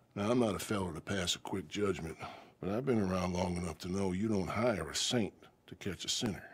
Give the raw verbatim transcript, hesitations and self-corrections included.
Now, I'm not a fellow to pass a quick judgment, but I've been around long enough to know you don't hire a saint to catch a sinner.